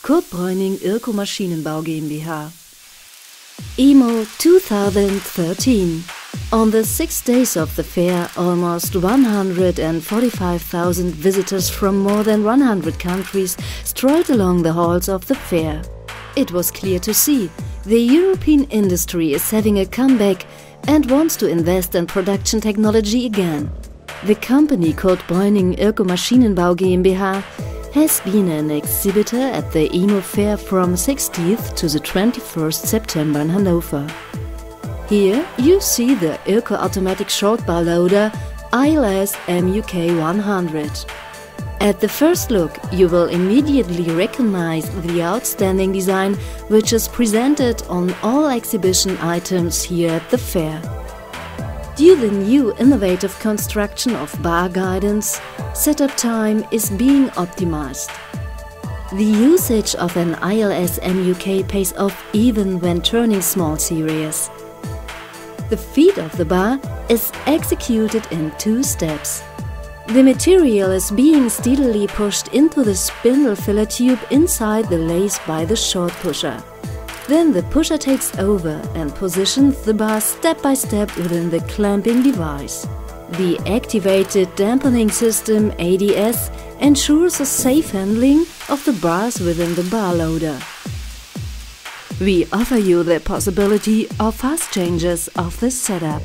Kurt Breuning Ilko Maschinenbau GmbH. EMO 2013. On the 6 days of the fair, almost 145,000 visitors from more than 100 countries strolled along the halls of the fair. It was clear to see the European industry is having a comeback and wants to invest in production technology again. The company Kurt Breuning Ilko Maschinenbau GmbH has been an exhibitor at the EMO fair from 16th to the 21st September in Hanover. Here you see the Ilko automatic short bar loader ILS MUK100. At the first look, you will immediately recognize the outstanding design which is presented on all exhibition items here at the fair. Due to the new innovative construction of bar guidance, setup time is being optimized. The usage of an ILS MUK pays off even when turning small series. The feed of the bar is executed in 2 steps. The material is being steadily pushed into the spindle filler tube inside the lace by the short pusher. Then the pusher takes over and positions the bar step by step within the clamping device. The activated dampening system ADS ensures a safe handling of the bars within the bar loader. We offer you the possibility of fast changes of the setup.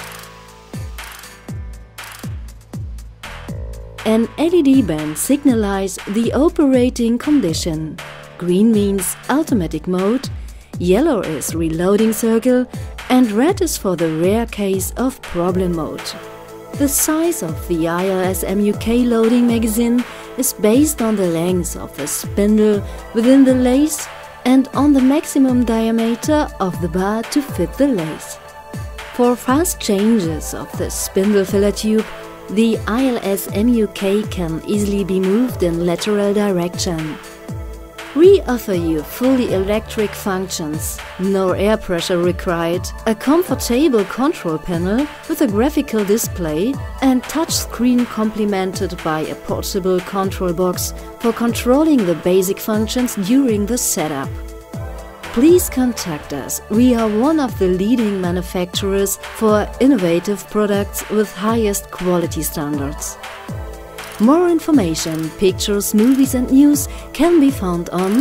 An LED band signalizes the operating condition. Green means automatic mode, yellow is reloading circle, and red is for the rare case of problem mode. The size of the ILS MUK loading magazine is based on the length of the spindle within the lace and on the maximum diameter of the bar to fit the lace. For fast changes of the spindle filler tube, the ILS MUK can easily be moved in lateral direction. We offer you fully electric functions, no air pressure required, a comfortable control panel with a graphical display and touchscreen complemented by a portable control box for controlling the basic functions during the setup. Please contact us. We are one of the leading manufacturers for innovative products with highest quality standards. More information, pictures, movies and news can be found on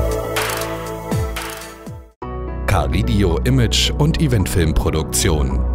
K-Video Image und Eventfilmproduktion.